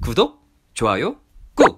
구독, 좋아요, 꾹!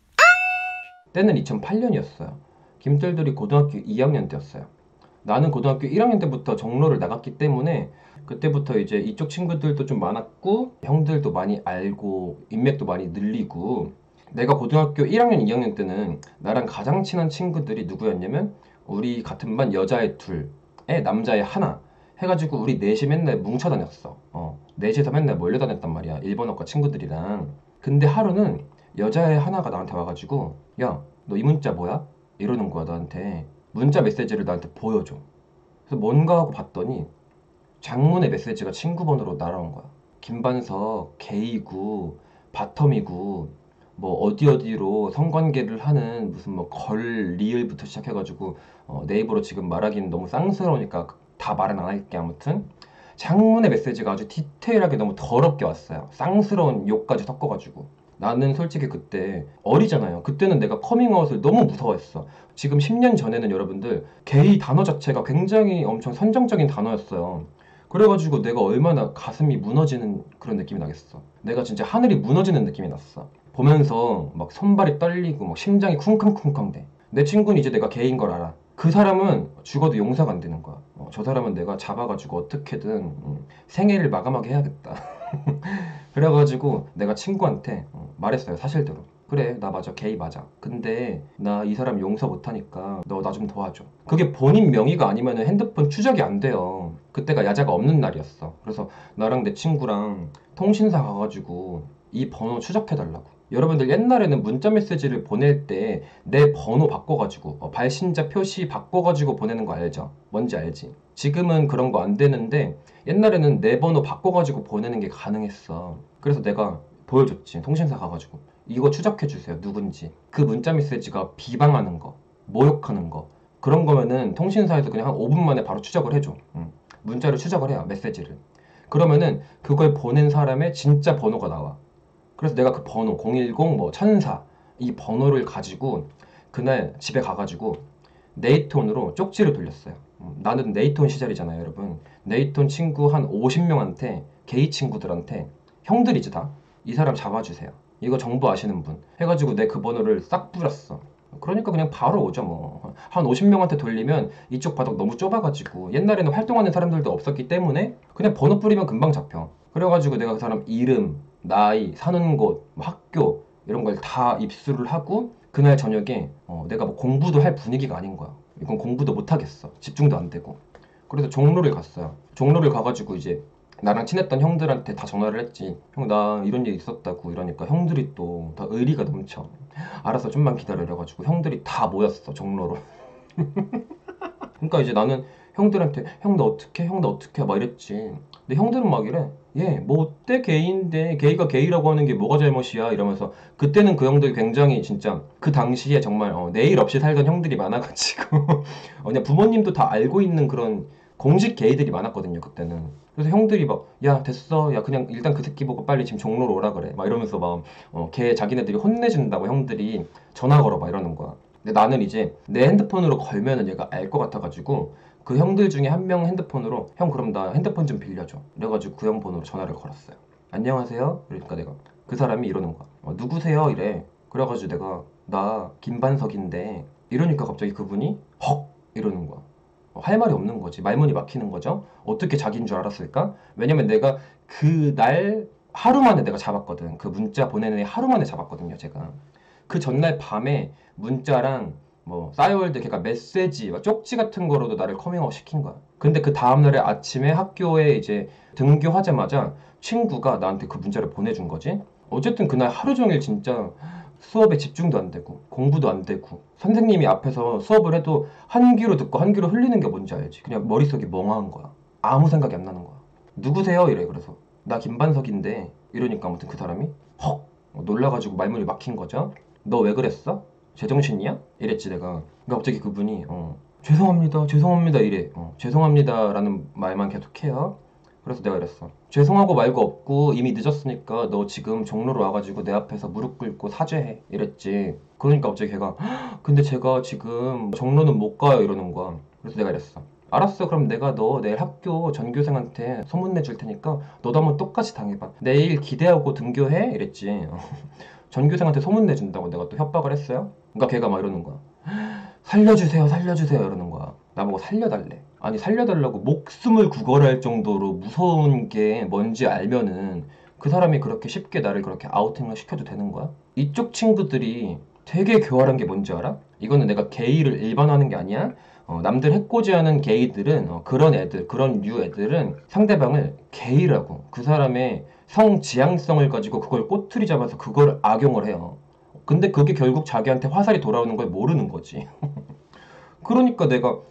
때는 2008년이었어요. 김들들이 고등학교 2학년 때였어요. 나는 고등학교 1학년 때부터 종로를 나갔기 때문에 그때부터 이제 이쪽 친구들도 좀 많았고 형들도 많이 알고 인맥도 많이 늘리고, 내가 고등학교 1학년, 2학년 때는 나랑 가장 친한 친구들이 누구였냐면 우리 같은 반 여자애 둘, 남자애 하나 해가지고 우리 넷이 맨날 뭉쳐 다녔어. 넷이서 맨날 몰려 다녔단 말이야, 일본어과 친구들이랑. 근데 하루는 여자애 하나가 나한테 와가지고 야, 너 이 문자 뭐야? 이러는 거야, 나한테. 문자 메시지를 나한테 보여줘. 그래서 뭔가 하고 봤더니 장문의 메시지가 친구 번호로 날아온 거야. 김반석 게이고 바텀이고 뭐 어디 어디로 성관계를 하는 무슨 뭐 걸 리을부터 시작해가지고 네이버로 지금 말하기는 너무 쌍스러우니까 다 말은 안 할게. 아무튼 장문의 메시지가 아주 디테일하게 너무 더럽게 왔어요. 쌍스러운 욕까지 섞어가지고. 나는 솔직히 그때 어리잖아요. 그때는 내가 커밍아웃을 너무 무서워했어. 지금 10년 전에는 여러분들 게이 단어 자체가 굉장히 엄청 선정적인 단어였어요. 그래가지고 내가 얼마나 가슴이 무너지는 그런 느낌이 나겠어. 내가 진짜 하늘이 무너지는 느낌이 났어. 보면서 막 손발이 떨리고 막 심장이 쿵쾅쿵쾅 돼. 내 친구는 이제 내가 게이인 걸 알아. 그 사람은 죽어도 용서가 안 되는 거야. 저 사람은 내가 잡아가지고 어떻게든 생애를 마감하게 해야겠다. 그래가지고 내가 친구한테 말했어요, 사실대로. 그래, 나 맞아, 게이 맞아. 근데 나 이 사람 용서 못하니까 너 나 좀 도와줘. 그게 본인 명의가 아니면 핸드폰 추적이 안 돼요. 그때가 야자가 없는 날이었어. 그래서 나랑 내 친구랑 통신사 가가지고 이 번호 추적해달라고. 여러분들 옛날에는 문자 메시지를 보낼 때 내 번호 바꿔가지고 발신자 표시 바꿔가지고 보내는 거 알죠? 뭔지 알지? 지금은 그런 거 안 되는데 옛날에는 내 번호 바꿔가지고 보내는 게 가능했어. 그래서 내가 보여줬지, 통신사 가가지고. 이거 추적해주세요, 누군지. 그 문자 메시지가 비방하는 거, 모욕하는 거, 그런 거면은 통신사에서 그냥 한 5분 만에 바로 추적을 해줘. 문자를 추적을 해요, 메시지를. 그러면은 그걸 보낸 사람의 진짜 번호가 나와. 그래서 내가 그 번호 010 뭐 1004 이 번호를 가지고 그날 집에 가가지고 네이톤으로 쪽지를 돌렸어요. 나는 네이톤 시절이잖아요, 여러분. 네이톤 친구 한 50명한테, 게이 친구들한테, 형들이지 다, 이 사람 잡아주세요, 이거 정보 아시는 분 해가지고 내 그 번호를 싹 뿌렸어. 그러니까 그냥 바로 오죠 뭐. 한 50명한테 돌리면 이쪽 바닥 너무 좁아가지고 옛날에는 활동하는 사람들도 없었기 때문에 그냥 번호 뿌리면 금방 잡혀. 그래가지고 내가 그 사람 이름, 나이, 사는 곳, 뭐 학교 이런 걸 다 입수를 하고 그날 저녁에 내가 뭐 공부도 할 분위기가 아닌 거야. 이건 공부도 못 하겠어. 집중도 안 되고. 그래서 종로를 갔어요. 종로를 가가지고 이제 나랑 친했던 형들한테 다 전화를 했지. 형, 나 이런 일 있었다고. 이러니까 형들이 또 다 의리가 넘쳐. 알았어, 좀만 기다려. 이래가지고 형들이 다 모였어, 종로로. 그러니까 이제 나는 형들한테 형 나 어떻게, 형 나 어떻게 막 이랬지. 근데 형들은 막 이래. 얘 뭐 어때, 게이인데 게이가 게이라고 하는 게 뭐가 잘못이야 이러면서. 그때는 그 형들 굉장히 진짜 그 당시에 정말 내일 없이 살던 형들이 많아가지고 그냥 부모님도 다 알고 있는 그런 공식 게이들이 많았거든요, 그때는. 그래서 형들이 막 야 됐어, 야 그냥 일단 그 새끼 보고 빨리 지금 종로로 오라 그래 막 이러면서 막 걔 자기네들이 혼내준다고 형들이 전화 걸어 막 이러는 거야. 근데 나는 이제 내 핸드폰으로 걸면은 얘가 알 것 같아가지고 그 형들 중에 한 명 핸드폰으로 형 그럼 나 핸드폰 좀 빌려줘 이래가지고 그 형 번호로 전화를 걸었어요. 안녕하세요? 그러니까 내가, 그 사람이 이러는 거야. 누구세요? 이래. 그래가지고 내가 나 김반석인데 이러니까 갑자기 그분이 헉 이러는 거야. 할 말이 없는 거지. 말문이 막히는 거죠. 어떻게 자기인 줄 알았을까? 왜냐면 내가 그날 하루 만에 내가 잡았거든. 그 문자 보내는 애 하루 만에 잡았거든요, 제가. 그 전날 밤에 문자랑 뭐 싸이월드 걔가 메시지 막 쪽지 같은 거로도 나를 커밍아웃 시킨 거야. 근데 그 다음날에 아침에 학교에 이제 등교하자마자 친구가 나한테 그 문자를 보내준 거지. 어쨌든 그날 하루 종일 진짜 수업에 집중도 안 되고 공부도 안 되고, 선생님이 앞에서 수업을 해도 한 귀로 듣고 한 귀로 흘리는 게 뭔지 알지? 그냥 머릿속이 멍한 거야. 아무 생각이 안 나는 거야. 누구세요? 이래. 그래서 나 김반석인데 이러니까 아무튼 그 사람이 헉 놀라가지고 말문이 막힌 거죠. 너 왜 그랬어? 제정신이야? 이랬지 내가. 그러니까 갑자기 그분이 죄송합니다, 죄송합니다 이래. 죄송합니다라는 말만 계속해요. 그래서 내가 이랬어. 죄송하고 말고 없고 이미 늦었으니까 너 지금 종로로 와가지고 내 앞에서 무릎 꿇고 사죄해 이랬지. 그러니까 갑자기 걔가 근데 제가 지금 종로는 못 가요 이러는 거야. 그래서 내가 이랬어. 알았어, 그럼 내가 너 내일 학교 전교생한테 소문내 줄 테니까 너도 한번 똑같이 당해봐. 내일 기대하고 등교해? 이랬지. 전교생한테 소문내 준다고 내가 또 협박을 했어요. 그러니까 걔가 막 이러는 거야. 살려주세요, 살려주세요 이러는 거야. 나보고 살려달래. 아니, 살려달라고 목숨을 구걸할 정도로 무서운 게 뭔지 알면은 그 사람이 그렇게 쉽게 나를 그렇게 아우팅을 시켜도 되는 거야? 이쪽 친구들이 되게 교활한 게 뭔지 알아? 이거는 내가 게이를 일반화하는 게 아니야. 남들 해코지하는 게이들은 그런 애들, 그런 류 애들은 상대방을 게이라고, 그 사람의 성 지향성을 가지고 그걸 꼬투리 잡아서 그걸 악용을 해요. 근데 그게 결국 자기한테 화살이 돌아오는 걸 모르는 거지. 그러니까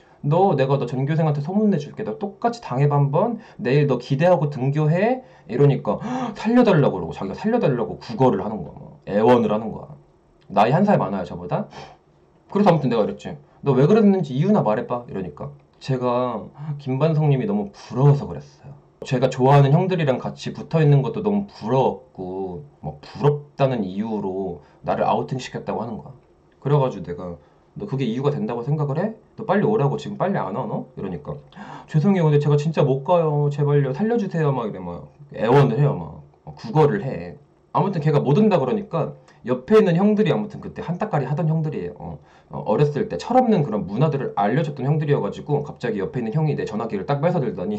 내가 너 전교생한테 소문내 줄게. 너 똑같이 당해봐 한번. 내일 너 기대하고 등교해. 이러니까 살려달라고 그러고 자기가 살려달라고 구걸을 하는 거야. 애원을 하는 거야. 나이 한 살 많아요, 저보다. 그래서 아무튼 내가 이랬지. 너 왜 그랬는지 이유나 말해봐. 이러니까 제가 김반성님이 너무 부러워서 그랬어요. 제가 좋아하는 형들이랑 같이 붙어 있는 것도 너무 부러웠고, 뭐 부럽다는 이유로 나를 아우팅 시켰다고 하는 거야. 그래가지고 내가 너 그게 이유가 된다고 생각을 해? 너 빨리 오라고. 지금 빨리 안 와, 너? 이러니까 죄송해요, 근데 제가 진짜 못 가요. 제발요, 살려주세요. 막 이래, 막 애원을 해요. 막 구걸을 해. 아무튼 걔가 못 온다 그러니까 옆에 있는 형들이, 아무튼 그때 한따까리 하던 형들이에요. 어렸을 때 철없는 그런 문화들을 알려줬던 형들이어가지고 갑자기 옆에 있는 형이 내 전화기를 딱 뺏어들더니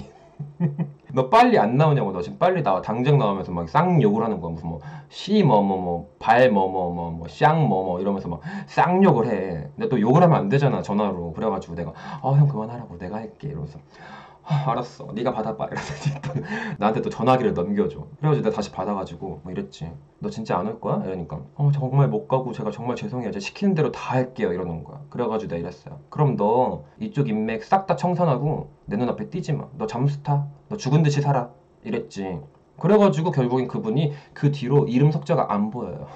너 빨리 안 나오냐고. 너 지금 빨리 나와. 당장 나오면서 막 쌍욕을 하는 거야. 무슨 뭐 씨 뭐 뭐 뭐 발 뭐 뭐 뭐 뭐 쌍 뭐 뭐 이러면서 막 쌍욕을 해. 근데 또 욕을 하면 안 되잖아, 전화로. 그래가지고 내가 형 그만하라고, 내가 할게 이러면서 알았어, 네가 받아봐 이러더니 또 나한테 또 전화기를 넘겨줘. 그래가지고 내가 다시 받아가지고 뭐 이랬지. 너 진짜 안 올 거야? 이러니까 정말 못 가고 제가 정말 죄송해요. 제가 시키는 대로 다 할게요 이러는 거야. 그래가지고 내가 이랬어요. 그럼 너 이쪽 인맥 싹 다 청산하고 내 눈앞에 띄지 마. 너 잠수 타. 너 죽은 듯이 살아. 이랬지. 그래가지고 결국엔 그분이 그 뒤로 이름 석자가 안 보여요.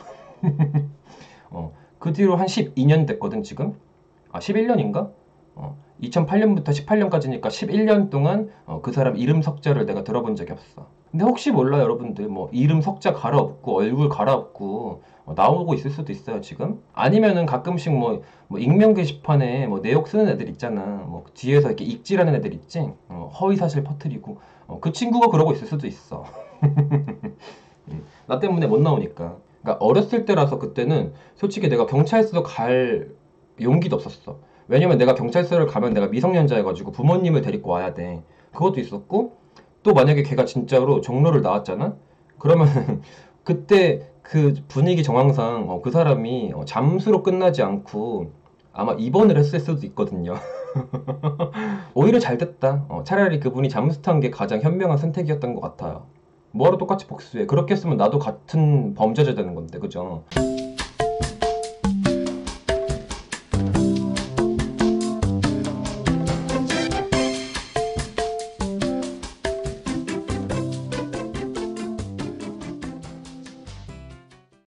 그 뒤로 한 12년 됐거든 지금. 11년인가? 2008년부터 18년까지니까 11년 동안 그 사람 이름 석자를 내가 들어본 적이 없어. 근데 혹시 몰라 여러분들, 뭐 이름 석자 갈아엎고 얼굴 갈아엎고 나오고 있을 수도 있어요 지금. 아니면은 가끔씩 뭐 익명 게시판에 뭐 내욕 쓰는 애들 있잖아. 뭐 뒤에서 이렇게 익질하는 애들 있지. 허위 사실 퍼뜨리고 그 친구가 그러고 있을 수도 있어. 나 때문에 못 나오니까. 그러니까 어렸을 때라서 그때는 솔직히 내가 경찰서 갈 용기도 없었어. 왜냐면 내가 경찰서를 가면 내가 미성년자여가지고 부모님을 데리고 와야 돼. 그것도 있었고, 또 만약에 걔가 진짜로 종로를 나왔잖아? 그러면 그때 그 분위기 정황상 그 사람이 잠수로 끝나지 않고 아마 입원을 했을 수도 있거든요. 오히려 잘 됐다. 차라리 그분이 잠수 탄 게 가장 현명한 선택이었던 것 같아요. 뭐하러 똑같이 복수해. 그렇게 했으면 나도 같은 범죄자 되는 건데, 그죠?